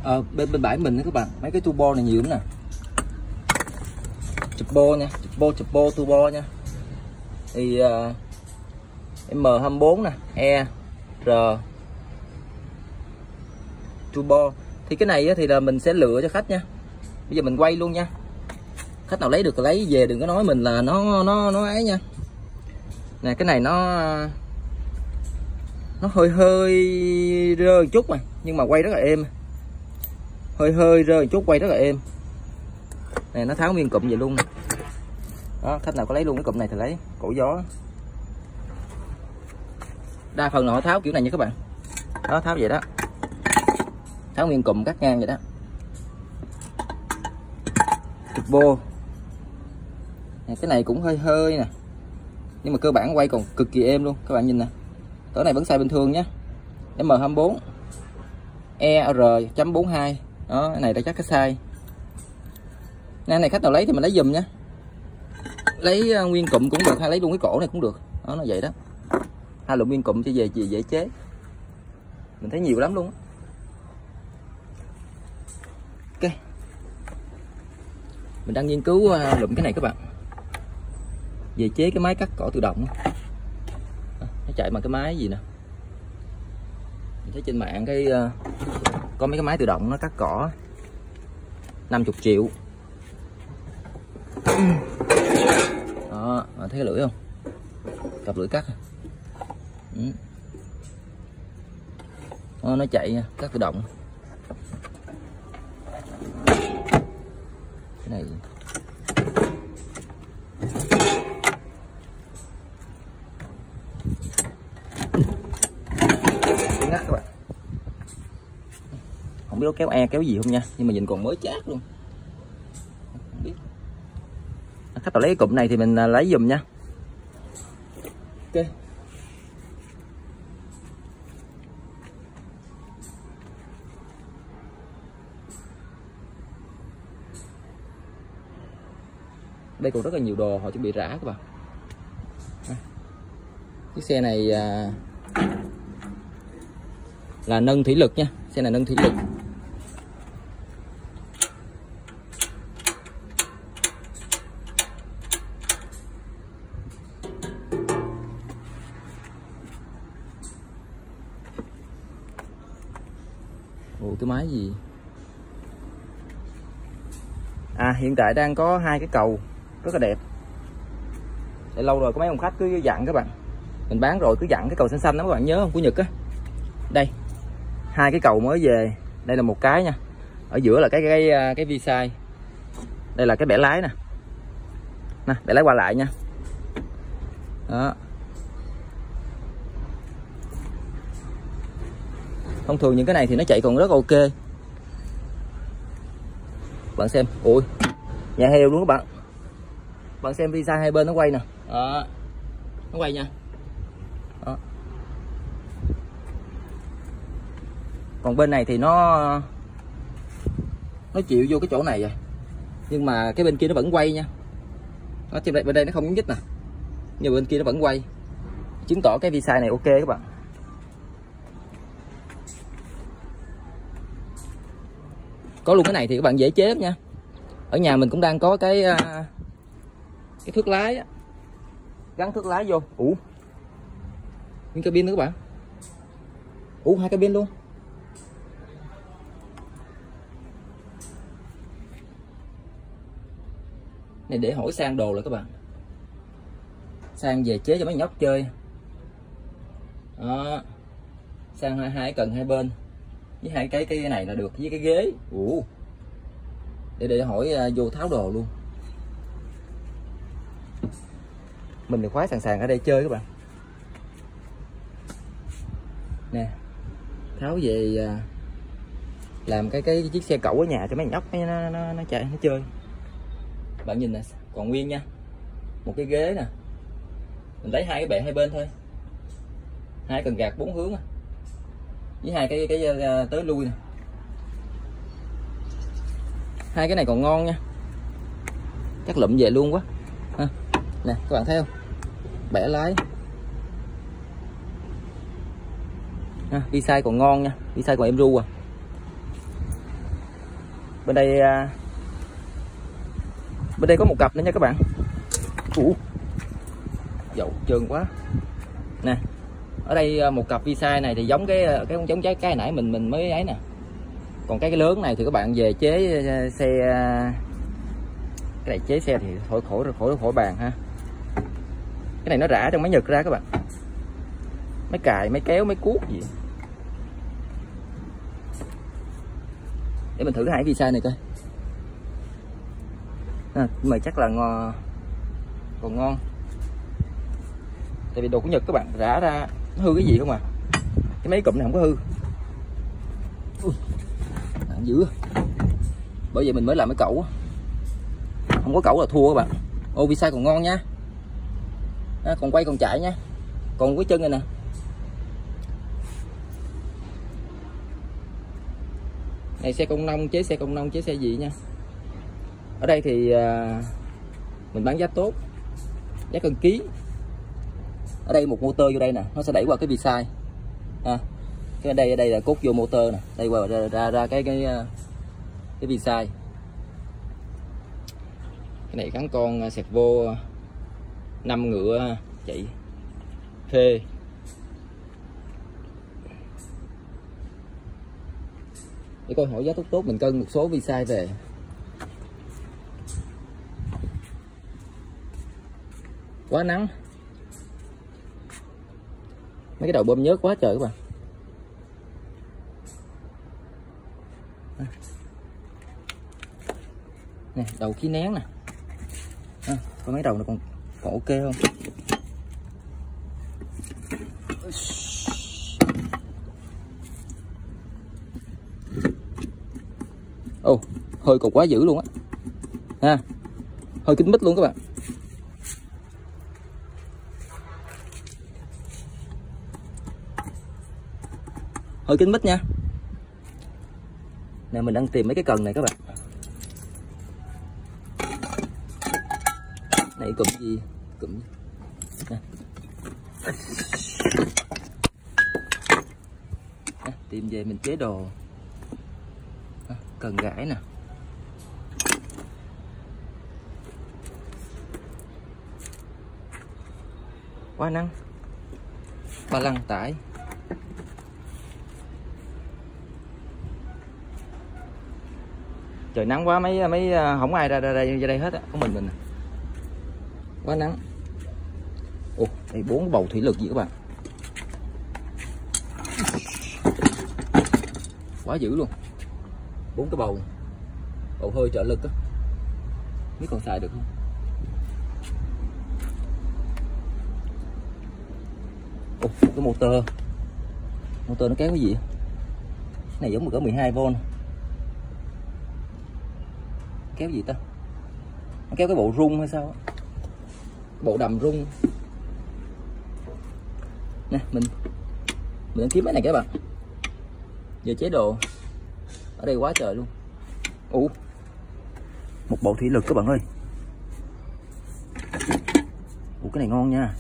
bên bãi mình đó các bạn, mấy cái turbo này nhiều lắm nè. Turbo nha, turbo turbo nha. Thì M24 nè, E R turbo. Thì cái này thì là mình sẽ lựa cho khách nha. Bây giờ mình quay luôn nha. Khách nào lấy được thì lấy về, đừng có nói mình là nó ấy nha. Nè cái này nó hơi rơi một chút mà, nhưng mà quay rất là êm. Hơi rơi một chút, quay rất là êm. Nè nó tháo nguyên cụm vậy luôn nè. Đó, khách nào có lấy luôn cái cụm này thì lấy, cổ gió. Đa phần là họ tháo kiểu này nha các bạn. Đó, tháo vậy đó. Tháo nguyên cụm cắt ngang vậy đó. Turbo. Nè, cái này cũng hơi nè. Nhưng mà cơ bản quay còn cực kỳ êm luôn. Các bạn nhìn nè. Cỡ này vẫn xài bình thường nhé. M24 ER.42. Đó, cái này đã chắc cái size. Cái này khách nào lấy thì mình lấy giùm nha. Lấy nguyên cụm cũng được, hay lấy luôn cái cổ này cũng được. Đó, nó vậy đó. Hai lượng nguyên cụm cho về dễ chế. Mình thấy nhiều lắm luôn. Ok. Mình đang nghiên cứu lụm cái này các bạn. Về chế cái máy cắt cỏ tự động. Nó chạy bằng cái máy gì nè. Mình thấy trên mạng cái có mấy cái máy tự động nó cắt cỏ 50 triệu. Đó, bạn thấy cái lưỡi không? Cặp lưỡi cắt. Đó, nó chạy nha, cắt tự động. Cái này ngắt các bạn. Không biết có kéo kéo gì không nha, nhưng mà nhìn còn mới chát luôn. Không biết. Khách nào lấy cái cụm này thì mình lấy giùm nha. Ok. Đây còn rất là nhiều đồ họ chuẩn bị rã các bạn. Chiếc xe này là nâng thủy lực nha. Xe này nâng thủy lực. Ồ, cái máy gì? Hiện tại đang có hai cái cầu rất là đẹp. Để lâu rồi có mấy ông khách cứ dặn các bạn. Mình bán rồi cứ dặn cái cầu xanh xanh đó các bạn nhớ không? Của Nhật á. Đây. Hai cái cầu mới về. Đây là một cái nha. Ở giữa là cái vi sai. Đây là cái bẻ lái nè. Nè, bẻ lái qua lại nha. Đó. Thông thường những cái này thì nó chạy còn rất ok. Bạn xem, ui, nhà heo luôn các bạn. Bạn xem vi sai hai bên nó quay nè. Đó. Nó quay nha. Đó. Còn bên này thì nó chịu vô cái chỗ này rồi. Nhưng mà cái bên kia nó vẫn quay nha. Đó, trên đây, bên đây nó không nhúc nhích nè. Nhưng bên kia nó vẫn quay. Chứng tỏ cái vi sai này ok các bạn. Có luôn cái này thì các bạn dễ chế lắm nha. Ở nhà mình cũng đang có cái thước lái á. Gắn thước lái vô. Nguyên cabin nữa các bạn. Hai cabin luôn. Này để hỏi sang đồ rồi các bạn. Sang về chế cho mấy nhóc chơi. Đó. Sang hai cần hai bên. Với hai cái này là được, với cái ghế. Để hỏi vô tháo đồ luôn. Mình thì khoái sàng ở đây chơi các bạn. Nè, tháo về làm cái chiếc xe cẩu ở nhà cho mấy nhóc nó chạy nó chơi. Bạn nhìn nè, còn nguyên nha. Một cái ghế nè. Mình lấy hai cái bệ hai bên thôi. Hai cần gạt 4 hướng. Với hai cái tới lui nè. Hai cái này còn ngon nha. Chắc lụm về luôn quá. Nè các bạn thấy không? Bẻ lái. Vi sai còn ngon nha. Vi sai còn em ru Bên đây có một cặp nữa nha các bạn. Dậu trơn quá nè. Ở đây một cặp vi size này thì giống cái giống cái nãy mình mới ấy nè. Còn cái lớn này thì các bạn về chế xe, cái này chế xe thì khỏi bàn ha. Cái này nó rã trong máy Nhật ra các bạn, máy cài, máy kéo, máy cuốc gì. Để mình thử hai vi size này coi. Nhưng mà chắc là còn ngon, tại vì đồ của Nhật các bạn, rã ra hư cái gì không à. Cái mấy cụm này không có hư. Nặng dữ, bởi vậy mình mới làm cái cẩu, không có cẩu là thua các bạn. Ô, vi size còn ngon nha, còn quay còn chạy nha, còn cái chân này nè. Này xe công nông, chế xe công nông, chế xe gì nha. Ở đây thì mình bán giá tốt, giá cân ký. Ở đây một motor vô đây nè, nó sẽ đẩy qua cái vi size. Cái đây là cốt vô motor nè, đây qua ra cái vi size. Cái này gắn con Servo 5 ngựa chạy phê. Để coi hỏi giá tốt mình cân một số vi size về. Quá nắng, mấy cái đầu bơm nhớt quá trời các bạn. Nè, đầu khí nén nè. Có mấy đầu nó còn ok không? Ồ, hơi cục quá dữ luôn á. Hơi kín mít luôn các bạn. Hơi kín mít nha. Nè, mình đang tìm mấy cái cần này các bạn. Này cụm gì? Cụm nè. Tìm về mình chế đồ. Cần gãi nè. Quá nắng. Ba lăng tải. Trời nắng quá, mấy không ai ra đây hết á, có mình nè. Quá nắng. Ồ, đây 4 bầu thủy lực gì các bạn. Quá dữ luôn. 4 cái bầu hơi trợ lực á. Biết còn xài được không? Ồ, cái motor nó kéo cái gì? Cái này giống một cỡ 12V. Kéo gì ta? Nó kéo cái bộ rung hay sao? Bộ đầm rung. Nè, mình đang kiếm cái này các bạn. Giờ chế độ ở đây quá trời luôn. Một bộ thủy lực các bạn ơi. Cái này ngon nha.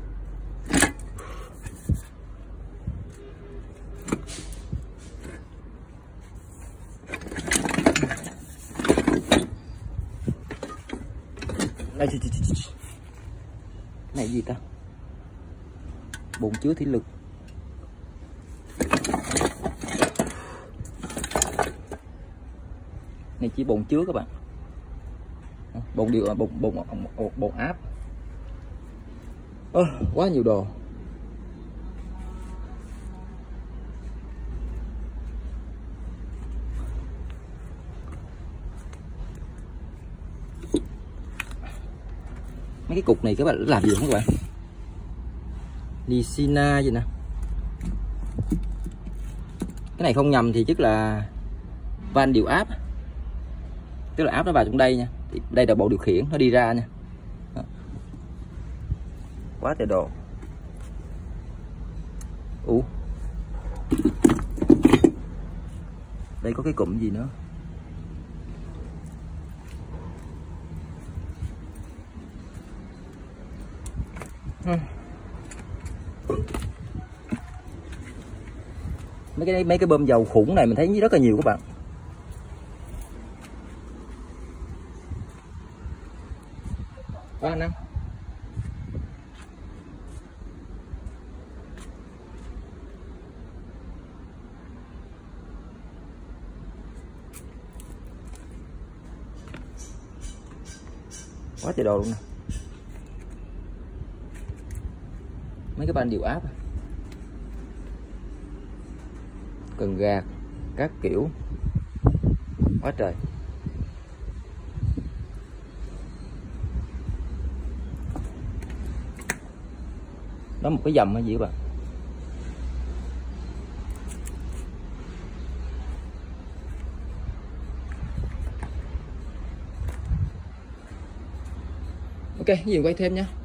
Đây, cái này gì ta? Bồn chứa thủy lực. Này chỉ bồn chứa các bạn. Bồn điều bồn áp. Quá nhiều đồ. Mấy cái cục này các bạn làm gì không các bạn? Nisina gì nè. Cái này không nhầm thì chắc là van điều áp, tức là áp nó vào trong đây nha. Thì đây là bộ điều khiển nó đi ra nha. Đó. Quá trời đồ. Đây có cái cụm gì nữa. Mấy cái bơm dầu khủng này mình thấy rất là nhiều các bạn. Quá anh Năng. Quá trời đồ luôn nè. Mấy cái van điều áp, cần gạt các kiểu, quá trời. Đó một cái dầm hay gì các bạn. Ok, cái gì quay thêm nha.